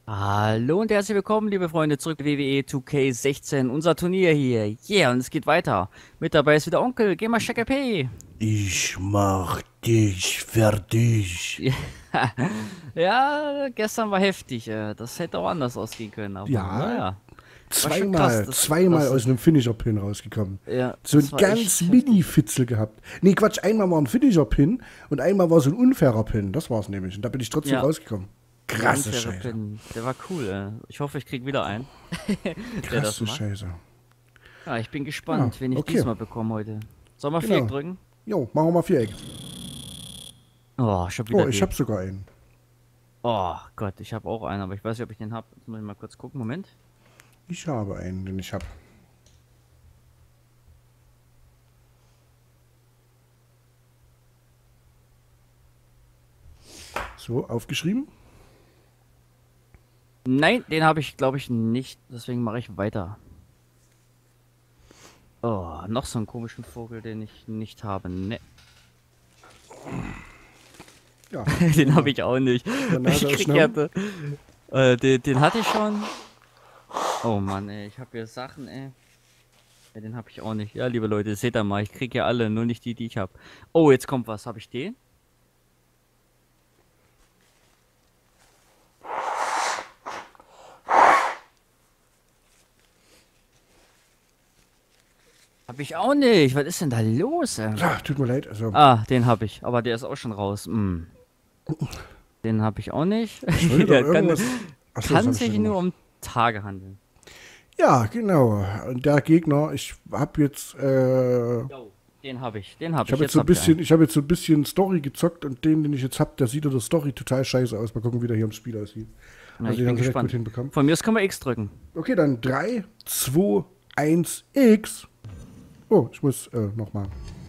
Hallo und herzlich willkommen, liebe Freunde, zurück zu WWE 2K16, unser Turnier hier. Yeah, und es geht weiter. Mit dabei ist wieder Onkel, Gamer Shaka P. Ich mach dich fertig. Ja, gestern war heftig. Das hätte auch anders ausgehen können, aber Ja, naja. War schon krass. zweimal aus einem Finisher-Pin rausgekommen. Ja, So ein das war ganz echt Mini-Fitzel gehabt. Nee, Quatsch, einmal war ein Finisher-Pin und einmal war so ein unfairer Pin. Das war's nämlich. Und da bin ich trotzdem Ja. rausgekommen. Der Krasse unfaire Scheiße. Pin, der war cool. Ich hoffe, ich krieg wieder einen. Der das Krasse macht. Scheiße. Ja, ich bin gespannt, Ja, wen ich okay. diesmal bekomme heute. Sollen wir Genau. Viereck drücken? Jo, machen wir mal Viereck. Oh, ich hab wieder Oh, ich den. hab sogar einen. Oh Gott, ich habe auch einen, aber ich weiß nicht, ob ich den habe. Jetzt muss ich mal kurz gucken. Moment. Ich habe einen, den ich hab. So, aufgeschrieben. Nein, den habe ich, glaube ich, nicht. Deswegen mache ich weiter. Oh, noch so einen komischen Vogel, den ich nicht habe. Ne, Ja. den habe ich auch nicht. Granate Ich aus krieg Schnauben. ja, den hatte ich schon. Oh Mann, ey, ich habe hier Sachen, ey. Ja, den habe ich auch nicht. Ja, liebe Leute, seht ihr mal, ich krieg ja alle, nur nicht die, die ich habe. Oh, jetzt kommt was. Habe ich den? Habe ich auch nicht. Was ist denn da los, ey? Ja, tut mir leid. Also, Ah, den habe ich, aber der ist auch schon raus. Den habe ich auch nicht. ich wollte doch Der kann, irgendwas. Achso, das kann hab ich sich schon nur gemacht. um Tage handeln. Ja, genau. Und der Gegner, ich habe jetzt, Jo, den habe ich. Den habe ich habe jetzt so ein bisschen, ich habe jetzt so ein bisschen Story gezockt und den ich jetzt habe, der sieht in der Story total scheiße aus. Mal gucken, wie der hier im Spiel aussieht. Na, Also ich den bin haben sie recht gespannt. gut hinbekommen. Von mir aus können wir X drücken. Okay, dann 3, 2, 1, X. Oh, ich muss nochmal.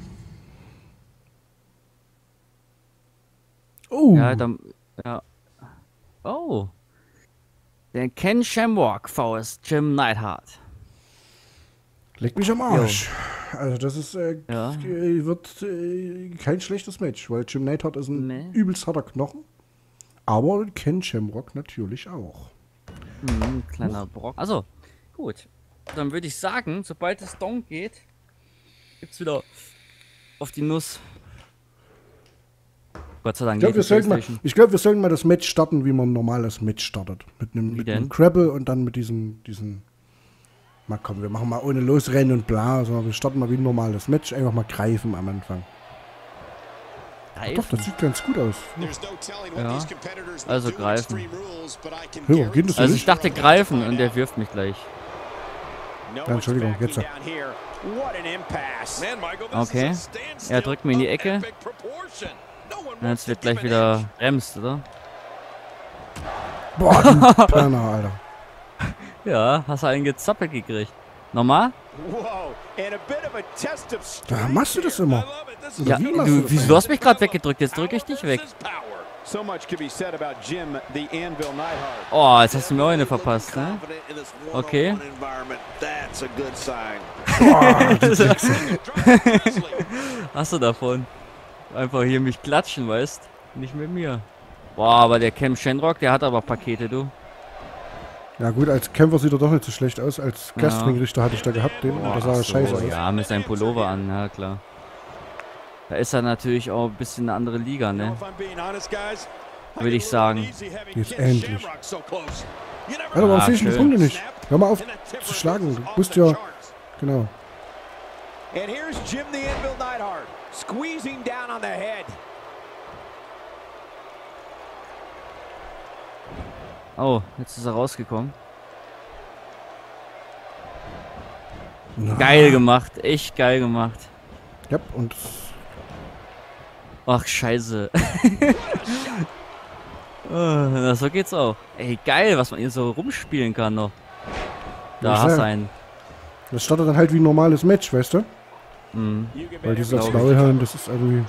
Oh, Ja, dann. Ja. Oh. Der Ken Shamrock vs Jim Neidhart. leck mich am Arsch. Also das ist, Ja. wird kein schlechtes Match, weil Jim Neidhart ist ein Nee. übelst harter Knochen. Aber Ken Shamrock natürlich auch. Kleiner Brock. Also, gut. Dann würde ich sagen, sobald es down geht, gibt's wieder auf die Nuss. Gott sei Dank. Ich glaube, wir sollten mal das Match starten, wie man ein normales Match startet. Mit einem denn? Crabble und dann mit diesen. Mal komm, wir machen mal ohne Losrennen und bla. sondern wir starten mal wie ein normales Match. Einfach mal greifen am Anfang. Doch, das sieht ganz gut aus. Ja. Also greifen. Hör, warum geht das so Also ich nicht? dachte greifen und der wirft mich gleich. Ja, Entschuldigung, jetzt. Okay. Er drückt mir in die Ecke. Und jetzt wird gleich wieder bremst, oder? Boah, die Perner, Alter. Ja, hast du einen gezappelt gekriegt. Nochmal? Da machst du das immer. Oder Ja, wie machst du das wieso eigentlich? hast mich gerade weggedrückt? Jetzt drücke ich dich weg. Oh, jetzt hast du mir auch eine verpasst, ne? Okay. Hast du davon? Einfach hier mich klatschen, weißt? Nicht mit mir. Boah, aber der Cam Shenrock, der hat aber Pakete, du. Ja gut, als Kämpfer sieht er doch nicht so schlecht aus. Als Gastringrichter hatte ich da gehabt, den. Und da sah er scheiße aus. Ja, mit seinem Pullover an, ja klar. Da ist er natürlich auch ein bisschen eine andere Liga, ne? Würde ich sagen. Jetzt endlich. Alter, warum sehe ich die schön. Punkte nicht? Hör mal auf zu schlagen. Du musst ja... Genau. And here's Jim the Anvil Neidhart, squeezing down on the head. Oh, jetzt ist er rausgekommen. Geil gemacht, echt geil gemacht. Ja, und... Ach, scheiße. Na, so geht's auch. Ey, geil, was man hier so rumspielen kann noch. Da Ja, hast du sehr. einen. Das startet dann halt wie ein normales Match, weißt du? Weil dieses glaub ich. Maulhören, das ist irgendwie...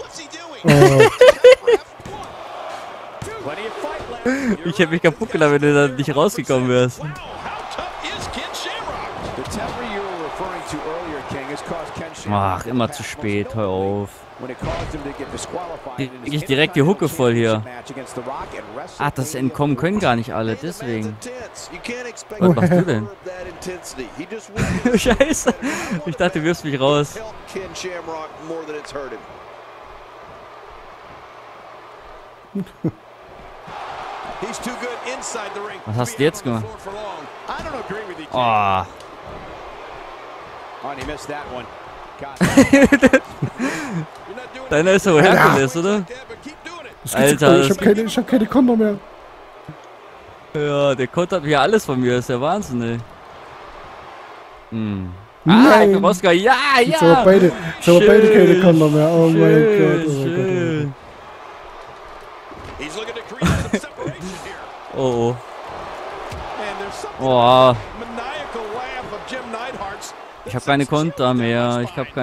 Ich hätte mich kaputt gelacht, wenn du da nicht rausgekommen wärst. Ach, immer zu spät, hör auf. Krieg ich direkt die Hucke voll hier. Ach, das entkommen können gar nicht alle, deswegen. Was machst du denn? Scheiße. Ich dachte, du wirfst mich raus. Was hast du jetzt gemacht? Oh. Deiner ist so Herkules, oder? Alter, ich hab keine Konter mehr. Ja, der kontert mir alles von mir, das ist der Wahnsinn, ey. Nein! Oscar, ja, Jetzt haben wir beide keine Konter mehr. Oh mein Gott, oh Gott. Oh. Ich habe keine Konter mehr.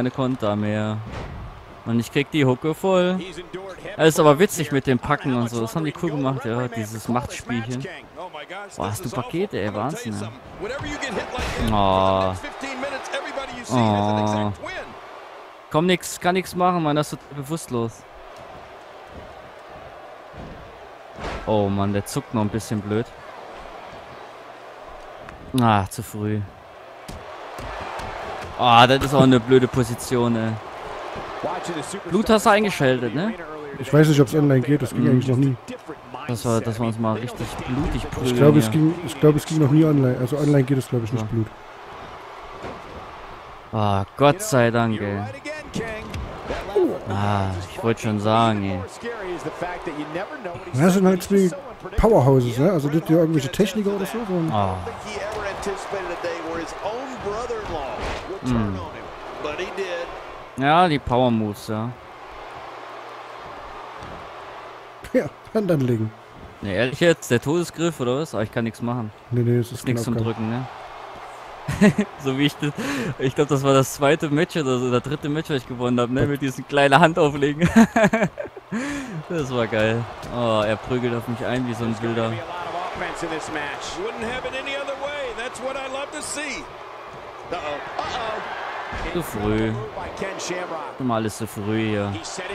Und ich krieg die Hucke voll. Das ist aber witzig mit dem Packen und so. Das haben die cool gemacht, ja. Dieses Machtspielchen. Boah, hast du Pakete, ey. Wahnsinn, ey. Oh. Oh. Komm, nix. Kann nix machen, Mann. Das ist bewusstlos. Oh, Mann. Der zuckt noch ein bisschen blöd. Ah, zu früh. Ah, das ist auch eine blöde Position, ey. Blut hast du eingeschaltet, ne? Ich weiß nicht, ob es online geht, das ging eigentlich noch nie. Dass wir uns mal richtig blutig prügeln. Ich glaube, es ging noch nie online. Also online geht es, glaube ich, nicht Blut. Ah, Gott sei Dank, ey. Ah, ich wollte schon sagen, ey. Das sind halt zwei Powerhouses, ne? Also nicht irgendwelche Techniker oder so. Oh. Ja, die Power Moves, ja. Ja, Hand anlegen. Ne, ehrlich jetzt, der Todesgriff oder was? Aber ich kann nichts machen. Nee, es ist nichts zum Drücken, ne? So wie ich glaube, das war das zweite Match oder so, der dritte Match, was ich gewonnen habe, ne? Mit diesem kleinen Handauflegen. Das war geil. Oh, er prügelt auf mich ein wie so ein Wilder. Zu früh. Immer alles zu früh hier.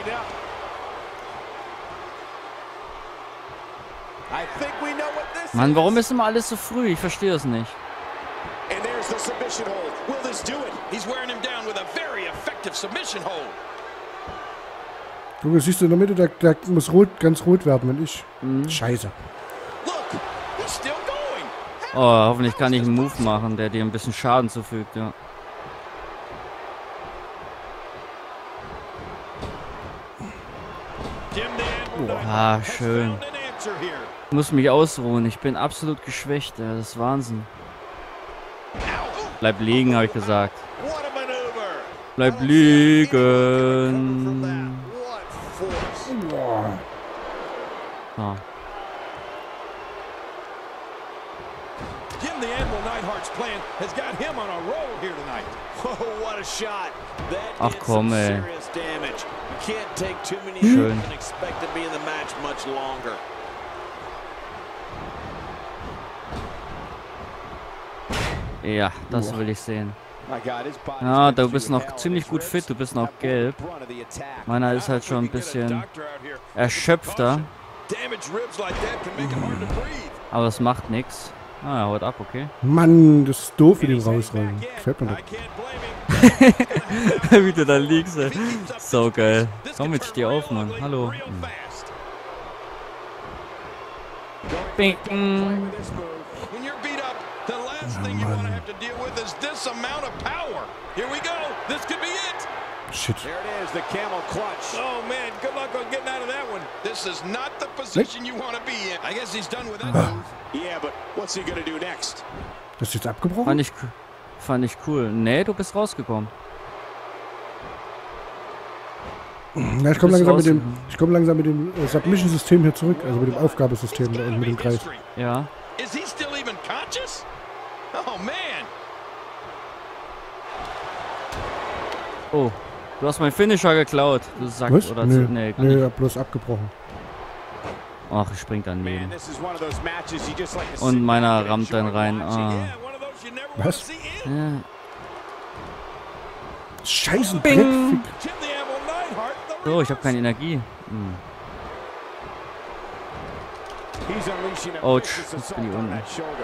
Mann, warum ist immer alles so früh? Ich verstehe es nicht. Du siehst du in der Mitte, der muss ganz rot werden, wenn ich. Scheiße. Oh, hoffentlich kann ich einen Move machen, der dir ein bisschen Schaden zufügt, ja. Ah, schön. Ich muss mich ausruhen. Ich bin absolut geschwächt. Ja, das ist Wahnsinn. Bleib liegen, habe ich gesagt. Bleib liegen. So. Jim the Animal Neidhart's plan has got him on a roll here tonight. Oh, what a shot. Ach komm, ey. Schön. Ja, das will ich sehen. Ja, du bist noch ziemlich gut fit, du bist noch gelb. Meiner ist halt schon ein bisschen erschöpfter. Aber das macht nichts. Ah, er haut ab, okay. Mann, das ist doof, wie den rausrollen. Gefällt mir nicht. Wie du da liegst, ey. So geil. Komm, jetzt steh auf, Mann. Hallo. Bing. Shit. There it is, the camel clutch. Oh man, good luck on getting out of that one. This is not the position you want to be in. I guess he's done with that move. Yeah, but what's he gonna do next? Das ist jetzt abgebrochen? Fand ich cool. Nee, du bist rausgekommen. Ja, ich komme langsam mit dem Submission-System hier zurück, also mit dem Aufgabesystem und mit dem Kreis. Ja. Is he still even conscious? Oh man. Oh, du hast meinen Finisher geklaut. Du sagst, was? Oder Nee, nee, nee, hab bloß abgebrochen. Ach, ich spring daneben. Und meiner rammt dann rein. Ah. Was? Ja. Scheiße, Bing. Dreck. So, ich habe keine Energie. Hm. Ouch, jetzt bin ich unten.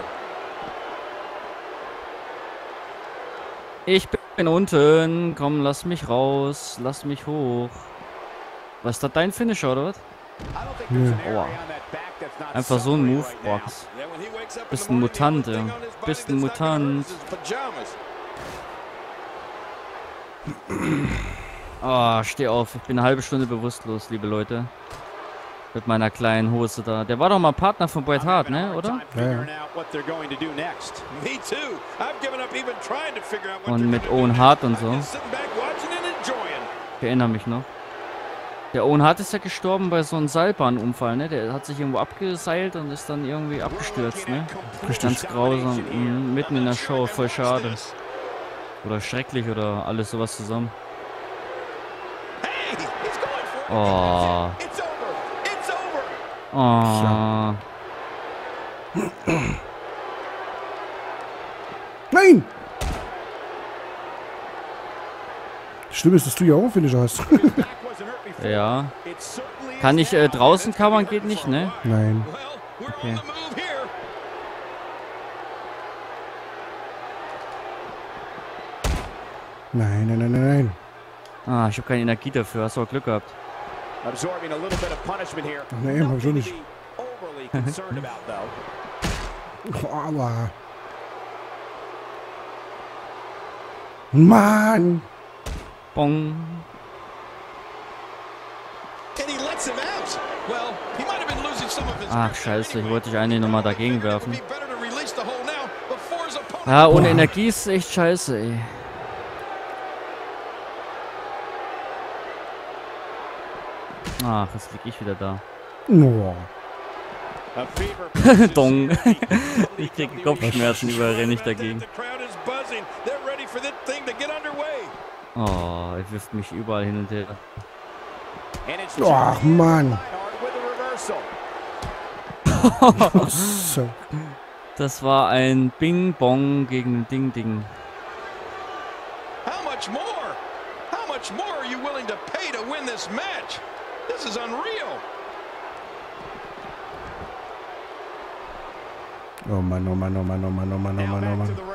Ich bin unten. Komm, lass mich raus. Lass mich hoch. Was ist das, dein Finisher, oder was? Nö. Aua. Einfach so ein Move, Box. Bist ein Mutant, ja. Bist ein Mutant. Oh, steh auf. Ich bin eine halbe Stunde bewusstlos, liebe Leute. Mit meiner kleinen Hose da. Der war doch mal Partner von Bret Hart, ne, oder? Ja. Und mit Owen Hart und so. Ich erinnere mich noch. Der Owen Hart ist ja gestorben bei so einem Seilbahnunfall, ne? Der hat sich irgendwo abgeseilt und ist dann irgendwie abgestürzt, ne? Ganz grausam. Mitten in der Show. Voll schade. Oder schrecklich oder alles sowas zusammen. Oh. Oh. Nein! Schlimm ist, dass du ja auch einen Finisher hast. Ja. Kann ich draußen covern? Geht nicht, ne? Nein. Okay. Nein, nein, nein, nein, nein. Ah, ich habe keine Energie dafür. Hast du auch Glück gehabt. Ach nee, hab ich auch nicht. Oh, aber. Mann! Bong. Ach, scheiße. Ich wollte dich eigentlich nochmal dagegen werfen. Ja, ohne Energie ist echt scheiße, ey. Ach, jetzt lieg ich wieder da. Oh. Dong. Ich kriege Kopfschmerzen, überall renne ich dagegen. Oh, er wirft mich überall hin und her. Ach, Mann. So. Das war ein Bing-Bong gegen Ding-Ding. How much more? How much more are you willing to pay to win this match? This is unreal. Oh Mann, oh Mann, oh Mann, oh Mann, oh Mann, oh Mann, oh Mann.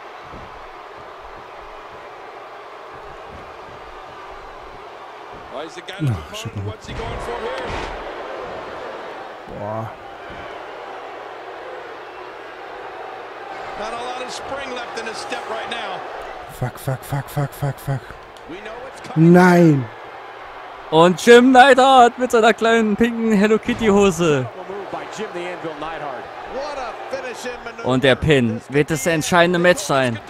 Ach, shit. Boah. Not a lot of spring left in his step right now. Fuck, fuck, fuck, fuck, fuck, fuck. Nein! Und Jim Neidhart mit seiner kleinen pinken Hello Kitty Hose. Und der Pin. Wird das entscheidende Match sein?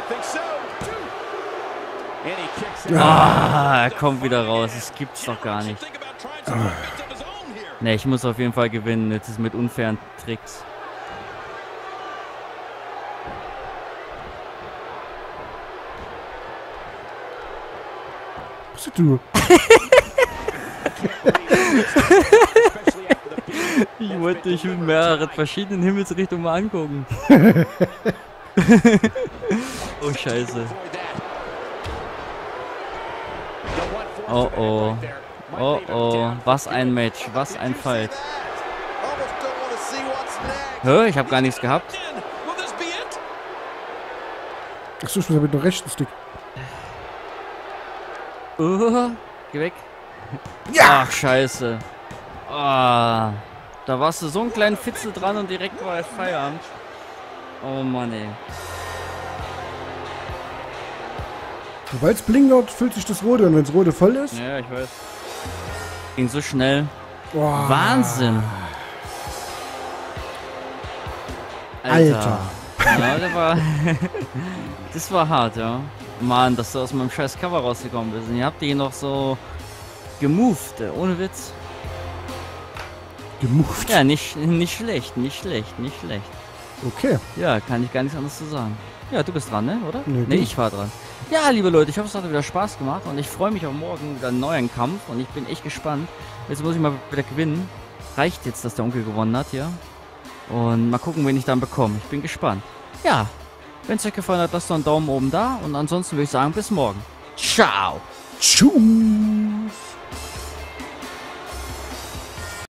Ah, er kommt wieder raus. Das gibt's doch gar nicht. Ne, ich muss auf jeden Fall gewinnen. Jetzt ist mit unfairen Tricks. Was ist du? Ich wollte dich in mehreren verschiedenen Himmelsrichtungen mal angucken. Oh, scheiße. Oh, oh. Oh, oh. Was ein Match. Was ein Fight. Hä? Ich habe gar nichts gehabt. Achso, ich muss mit dem rechten Stick. Geh weg. Ja! Ach, scheiße. Ah, da warst du so einen kleinen Fitzel dran und direkt war Feierabend. Oh Mann, ey. Sobald es blinkert, füllt sich das Rote. Und wenn das Rote voll ist... Ja, ich weiß. Ging so schnell. Boah. Wahnsinn. Alter. Ja, der war... Das war hart, ja. Mann, dass du aus meinem scheiß Cover rausgekommen bist. Und ihr habt die noch so gemoved, ohne Witz. Gemoved? Ja, nicht schlecht, nicht schlecht, nicht schlecht. Okay. Ja, kann ich gar nichts anderes zu sagen. Ja, du bist dran, ne, oder? Nee, Nee, ich war dran. Ja, liebe Leute, ich hoffe, es hat wieder Spaß gemacht und ich freue mich auf morgen wieder einen neuen Kampf und ich bin echt gespannt. Jetzt muss ich mal wieder gewinnen. Reicht jetzt, dass der Onkel gewonnen hat, ja? Und mal gucken, wen ich dann bekomme. Ich bin gespannt. Ja, wenn es euch gefallen hat, lasst doch einen Daumen oben da und ansonsten würde ich sagen, bis morgen. Ciao! Tschüss.